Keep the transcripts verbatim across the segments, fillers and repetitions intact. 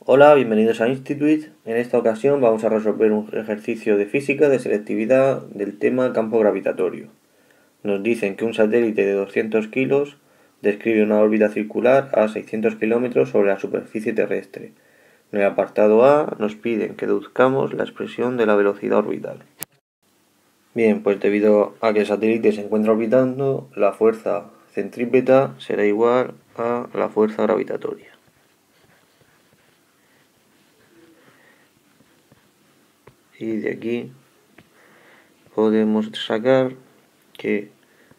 Hola, bienvenidos a Institute. En esta ocasión vamos a resolver un ejercicio de física de selectividad del tema campo gravitatorio. Nos dicen que un satélite de doscientos kilos describe una órbita circular a seiscientos kilómetros sobre la superficie terrestre. En el apartado A nos piden que deduzcamos la expresión de la velocidad orbital. Bien, pues debido a que el satélite se encuentra orbitando, la fuerza centrípeta será igual a la fuerza gravitatoria. Y de aquí podemos sacar que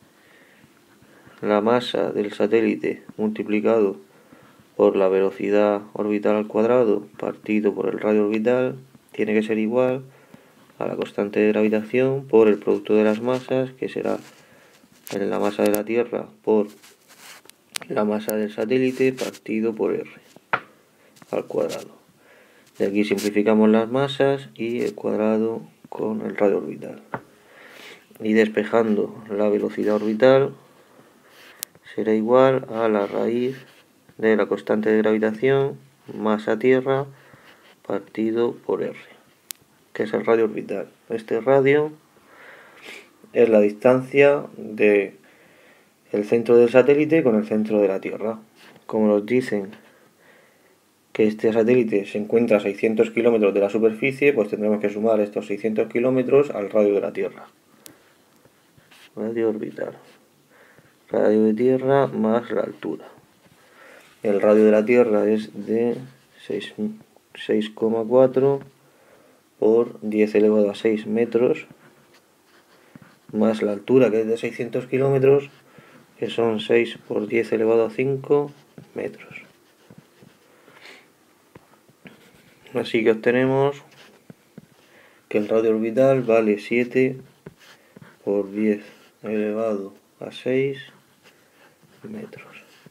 la masa del satélite multiplicado por la velocidad orbital al cuadrado partido por el radio orbital tiene que ser igual a la constante de gravitación por el producto de las masas, que será la masa de la Tierra por la masa del satélite partido por R al cuadrado. De aquí simplificamos las masas y el cuadrado con el radio orbital. Y despejando la velocidad orbital será igual a la raíz de la constante de gravitación masa Tierra partido por R, que es el radio orbital. Este radio es la distancia de el centro del satélite con el centro de la Tierra. Como nos dicen que este satélite se encuentra a seiscientos kilómetros de la superficie, pues tendremos que sumar estos seiscientos kilómetros al radio de la Tierra. Radio orbital. Radio de Tierra más la altura. El radio de la Tierra es de seis coma cuatro por diez elevado a seis metros, más la altura, que es de seiscientos kilómetros, que son seis por diez elevado a cinco metros. Así que obtenemos que el radio orbital vale siete por diez elevado a seis metros.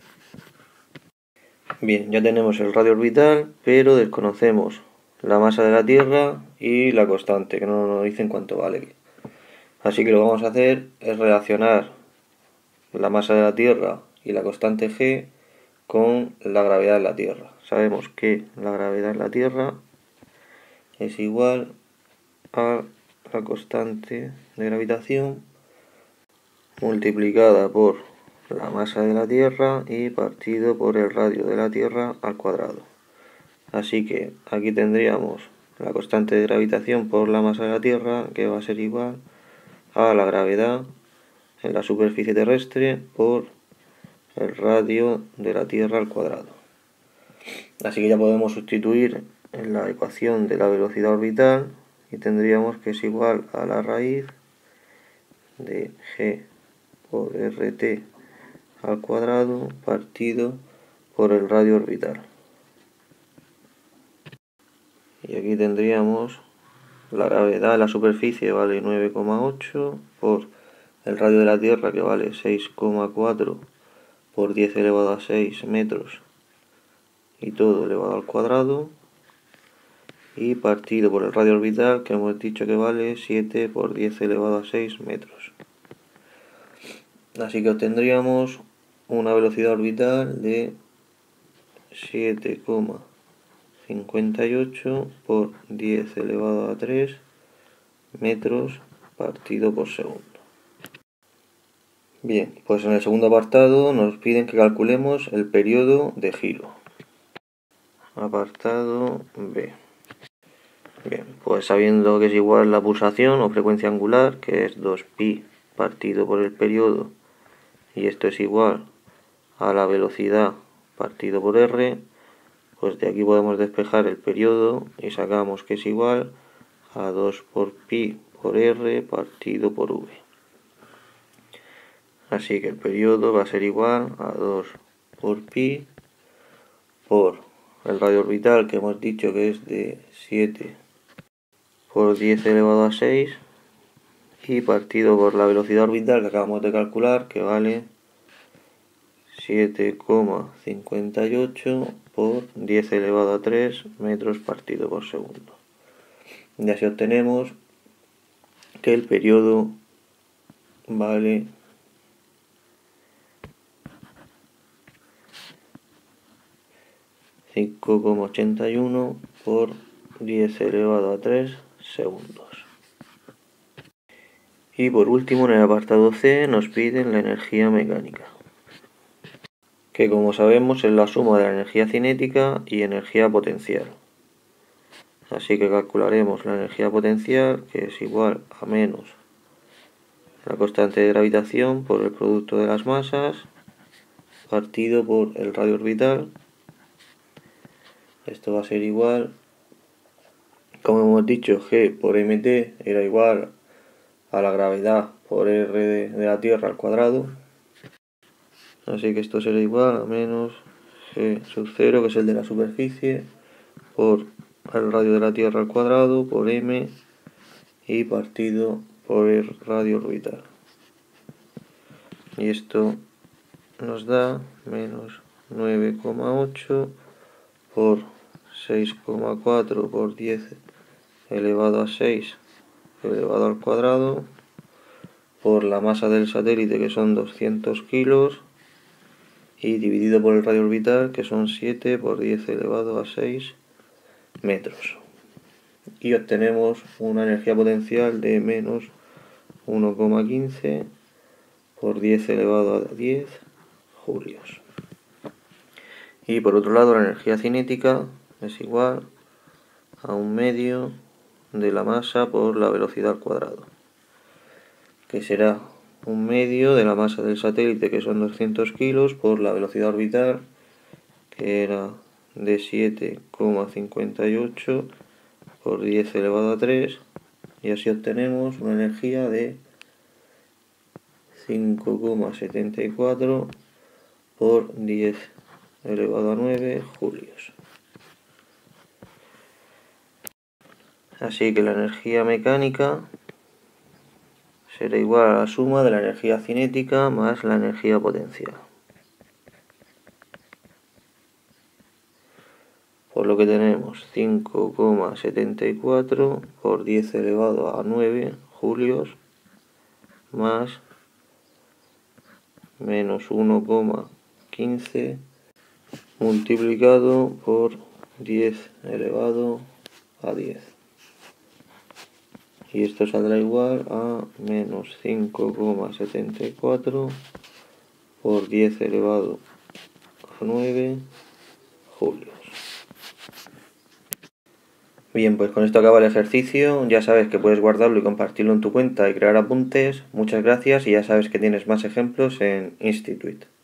Bien, ya tenemos el radio orbital, pero desconocemos la masa de la Tierra y la constante, que no nos dicen cuánto vale. Así que lo que vamos a hacer es relacionar la masa de la Tierra y la constante G con la gravedad de la Tierra. Sabemos que la gravedad de la Tierra es igual a la constante de gravitación multiplicada por la masa de la Tierra y partido por el radio de la Tierra al cuadrado. Así que aquí tendríamos la constante de gravitación por la masa de la Tierra, que va a ser igual a la gravedad en la superficie terrestre por el radio de la Tierra al cuadrado. Así que ya podemos sustituir en la ecuación de la velocidad orbital y tendríamos que es igual a la raíz de G por R T al cuadrado partido por el radio orbital. Y aquí tendríamos la gravedad de la superficie vale nueve coma ocho por el radio de la Tierra, que vale seis coma cuatro por diez elevado a seis metros y todo elevado al cuadrado, y partido por el radio orbital, que hemos dicho que vale siete por diez elevado a seis metros. Así que obtendríamos una velocidad orbital de siete coma cincuenta y ocho por diez elevado a tres metros partido por segundo. Bien, pues en el segundo apartado nos piden que calculemos el periodo de giro. Apartado B. Bien, pues sabiendo que es igual la pulsación o frecuencia angular, que es dos pi partido por el periodo, y esto es igual a la velocidad partido por r, pues de aquí podemos despejar el periodo y sacamos que es igual a dos por pi por r partido por v. Así que el periodo va a ser igual a dos por pi por el radio orbital, que hemos dicho que es de siete por diez elevado a seis, y partido por la velocidad orbital que acabamos de calcular, que vale siete coma cincuenta y ocho por diez elevado a tres metros partido por segundo. Y así obtenemos que el periodo vale cinco coma ochenta y uno por diez elevado a tres segundos. Y por último, en el apartado C nos piden la energía mecánica, que como sabemos es la suma de la energía cinética y energía potencial. Así que calcularemos la energía potencial, que es igual a menos la constante de gravitación por el producto de las masas partido por el radio orbital. Esto va a ser igual, como hemos dicho, G por mt era igual a la gravedad por R de, de la Tierra al cuadrado. Así que esto será igual a menos G sub cero, que es el de la superficie, por el radio de la Tierra al cuadrado, por m, y partido por el radio orbital. Y esto nos da menos nueve coma ocho por seis coma cuatro por diez elevado a seis elevado al cuadrado por la masa del satélite, que son doscientos kilos, y dividido por el radio orbital, que son siete por diez elevado a seis metros. Y obtenemos una energía potencial de menos uno coma quince por diez elevado a diez julios. Y por otro lado, la energía cinética es igual a un medio de la masa por la velocidad al cuadrado, que será un medio de la masa del satélite, que son doscientos kilos, por la velocidad orbital, que era de siete coma cincuenta y ocho por diez elevado a tres, y así obtenemos una energía de cinco coma setenta y cuatro por diez elevado a nueve julios. Así que la energía mecánica será igual a la suma de la energía cinética más la energía potencial. Por lo que tenemos cinco coma setenta y cuatro por diez elevado a nueve julios más menos uno coma quince multiplicado por diez elevado a diez. Y esto saldrá igual a menos cinco coma setenta y cuatro por diez elevado a nueve julios. Bien, pues con esto acaba el ejercicio. Ya sabes que puedes guardarlo y compartirlo en tu cuenta y crear apuntes. Muchas gracias, y ya sabes que tienes más ejemplos en Institute.